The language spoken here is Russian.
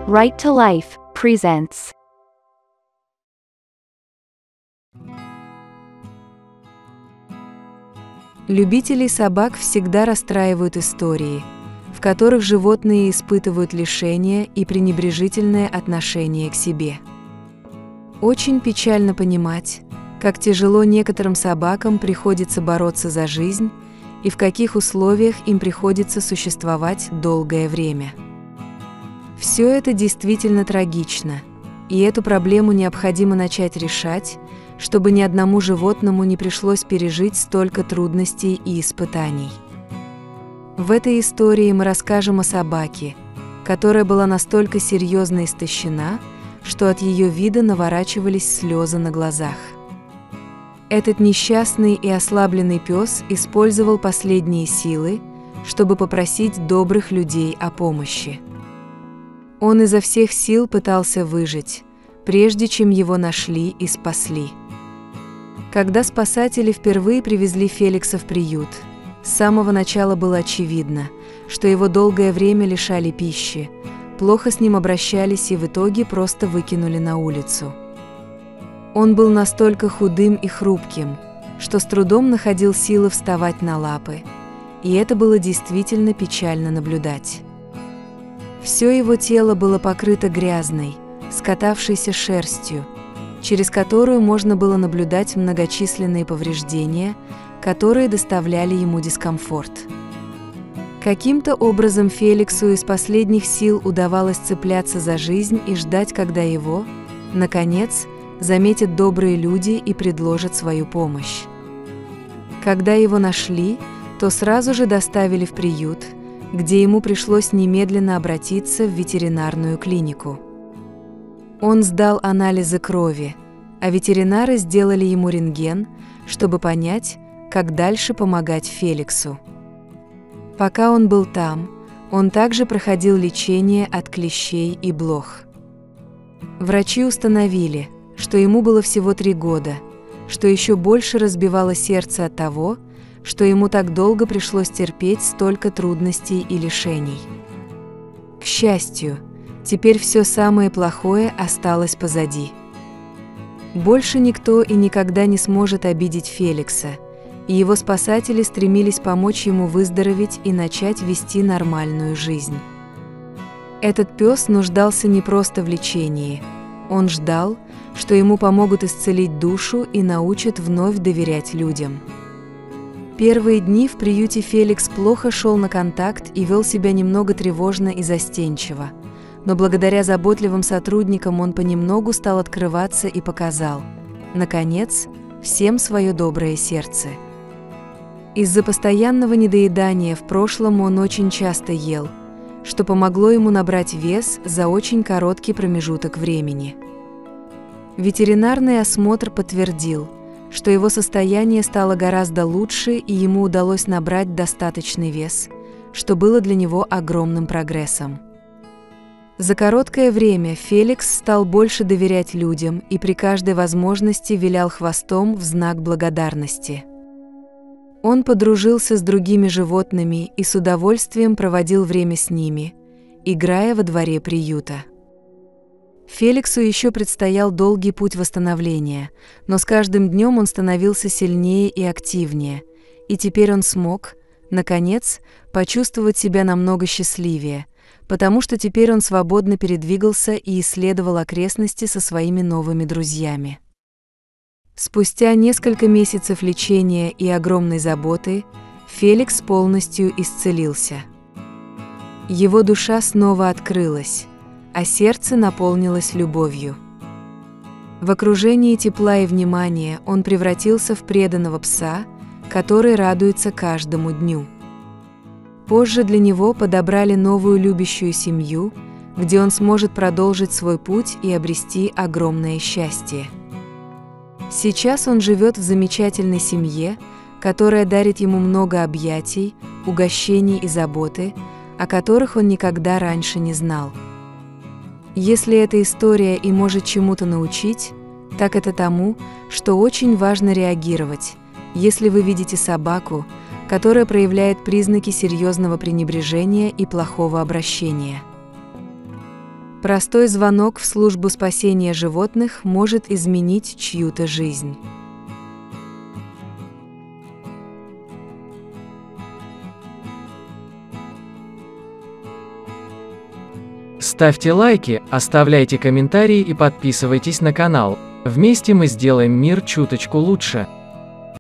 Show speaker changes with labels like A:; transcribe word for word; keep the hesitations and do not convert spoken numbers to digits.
A: Right to Life presents.
B: Любителей собак всегда расстраивают истории, в которых животные испытывают лишения и пренебрежительное отношение к себе. Очень печально понимать, как тяжело некоторым собакам приходится бороться за жизнь и в каких условиях им приходится существовать долгое время. Все это действительно трагично, и эту проблему необходимо начать решать, чтобы ни одному животному не пришлось пережить столько трудностей и испытаний. В этой истории мы расскажем о собаке, которая была настолько серьезно истощена, что от ее вида наворачивались слезы на глазах. Этот несчастный и ослабленный пес использовал последние силы, чтобы попросить добрых людей о помощи. Он изо всех сил пытался выжить, прежде чем его нашли и спасли. Когда спасатели впервые привезли Феликса в приют, с самого начала было очевидно, что его долгое время лишали пищи, плохо с ним обращались и в итоге просто выкинули на улицу. Он был настолько худым и хрупким, что с трудом находил силы вставать на лапы, и это было действительно печально наблюдать. Все его тело было покрыто грязной, скатавшейся шерстью, через которую можно было наблюдать многочисленные повреждения, которые доставляли ему дискомфорт. Каким-то образом Феликсу из последних сил удавалось цепляться за жизнь и ждать, когда его, наконец, заметят добрые люди и предложат свою помощь. Когда его нашли, то сразу же доставили в приют, где ему пришлось немедленно обратиться в ветеринарную клинику. Он сдал анализы крови, а ветеринары сделали ему рентген, чтобы понять, как дальше помогать Феликсу. Пока он был там, он также проходил лечение от клещей и блох. Врачи установили, что ему было всего три года, что еще больше разбивало сердце от того, что ему так долго пришлось терпеть столько трудностей и лишений. К счастью, теперь все самое плохое осталось позади. Больше никто и никогда не сможет обидеть Феликса, и его спасатели стремились помочь ему выздороветь и начать вести нормальную жизнь. Этот пес нуждался не просто в лечении, он ждал, что ему помогут исцелить душу и научат вновь доверять людям. Первые дни в приюте Феликс плохо шел на контакт и вел себя немного тревожно и застенчиво, но благодаря заботливым сотрудникам он понемногу стал открываться и показал, наконец, всем свое доброе сердце. Из-за постоянного недоедания в прошлом он очень часто ел, что помогло ему набрать вес за очень короткий промежуток времени. Ветеринарный осмотр подтвердил, что его состояние стало гораздо лучше и ему удалось набрать достаточный вес, что было для него огромным прогрессом. За короткое время Феликс стал больше доверять людям и при каждой возможности вилял хвостом в знак благодарности. Он подружился с другими животными и с удовольствием проводил время с ними, играя во дворе приюта. Феликсу еще предстоял долгий путь восстановления, но с каждым днем он становился сильнее и активнее, и теперь он смог, наконец, почувствовать себя намного счастливее, потому что теперь он свободно передвигался и исследовал окрестности со своими новыми друзьями. Спустя несколько месяцев лечения и огромной заботы, Феликс полностью исцелился. Его душа снова открылась, а сердце наполнилось любовью. В окружении тепла и внимания он превратился в преданного пса, который радуется каждому дню. Позже для него подобрали новую любящую семью, где он сможет продолжить свой путь и обрести огромное счастье. Сейчас он живет в замечательной семье, которая дарит ему много объятий, угощений и заботы, о которых он никогда раньше не знал. Если эта история и может чему-то научить, так это тому, что очень важно реагировать, если вы видите собаку, которая проявляет признаки серьезного пренебрежения и плохого обращения. Простой звонок в службу спасения животных может изменить чью-то жизнь.
C: Ставьте лайки, оставляйте комментарии и подписывайтесь на канал. Вместе мы сделаем мир чуточку лучше.